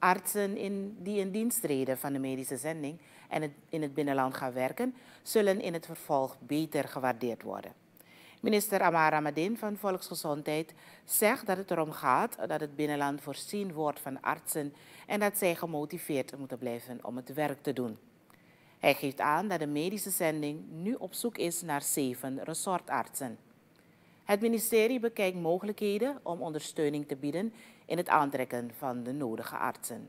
Artsen die in dienst treden van de medische zending en in het binnenland gaan werken, zullen in het vervolg beter gewaardeerd worden. Minister Amara Madin van Volksgezondheid zegt dat het erom gaat dat het binnenland voorzien wordt van artsen en dat zij gemotiveerd moeten blijven om het werk te doen. Hij geeft aan dat de medische zending nu op zoek is naar 7 resortartsen. Het ministerie bekijkt mogelijkheden om ondersteuning te bieden in het aantrekken van de nodige artsen.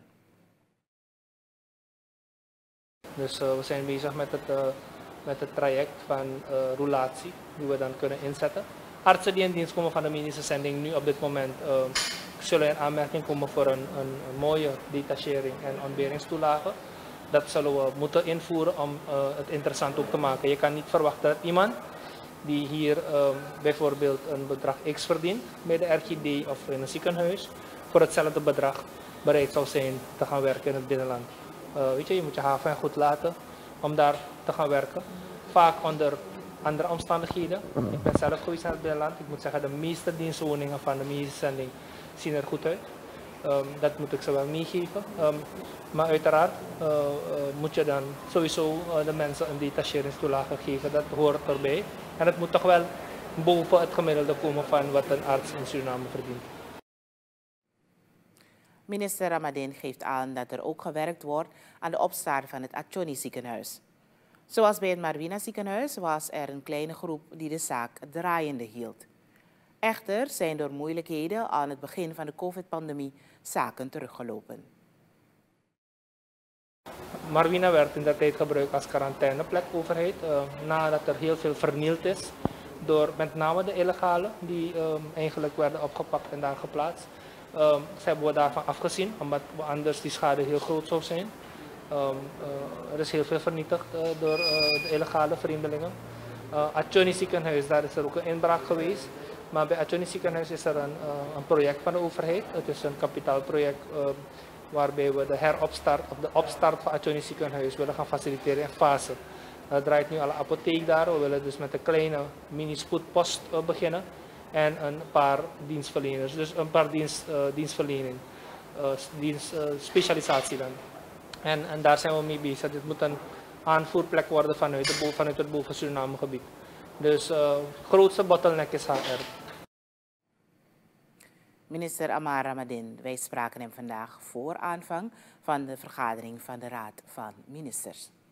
Dus we zijn bezig met het traject van roulatie die we dan kunnen inzetten. Artsen die in dienst komen van de medische zending nu op dit moment zullen in aanmerking komen voor een mooie detachering en ontberingstoelage. Dat zullen we moeten invoeren om het interessant ook te maken. Je kan niet verwachten dat iemand die hier bijvoorbeeld een bedrag X verdient bij de RGD of in een ziekenhuis, voor hetzelfde bedrag bereid zou zijn te gaan werken in het binnenland. Je moet je haven goed laten om daar te gaan werken. Vaak onder andere omstandigheden. Ik ben zelf geweest in het binnenland. Ik moet zeggen, de meeste dienstwoningen van de medische zending zien er goed uit. Dat moet ik ze wel meegeven. Maar uiteraard moet je dan sowieso de mensen een detacheringstoelage geven. Dat hoort erbij. En het moet toch wel boven het gemiddelde komen van wat een arts in Suriname verdient. Minister Ramadin geeft aan dat er ook gewerkt wordt aan de opstart van het Achoni ziekenhuis. Zoals bij het Marwina ziekenhuis was er een kleine groep die de zaak draaiende hield. Echter zijn door moeilijkheden aan het begin van de COVID-pandemie zaken teruggelopen. Marwina werd in dat tijd gebruikt als quarantaineplek overheid, nadat er heel veel vernield is door met name de illegalen die eigenlijk werden opgepakt en daar geplaatst. Ze hebben we daarvan afgezien, omdat anders die schade heel groot zou zijn. Er is heel veel vernietigd door de illegale vreemdelingen. Achoni ziekenhuis, daar is er ook een inbraak geweest. Maar bij Achoni ziekenhuis is er een project van de overheid. Het is een kapitaalproject waarbij we de opstart van Achoni ziekenhuis willen gaan faciliteren in fase. Er draait nu al een apotheek daar. We willen dus met een kleine mini-spoedpost beginnen. En een paar dienstverleners, dus een paar dienstverlening, specialisatie dan. En daar zijn we mee bezig. Dit moet een aanvoerplek worden vanuit het boven Suriname gebied. Dus de grootste bottleneck is HR. Minister Amara Madin, wij spraken hem vandaag voor aanvang van de vergadering van de Raad van Ministers.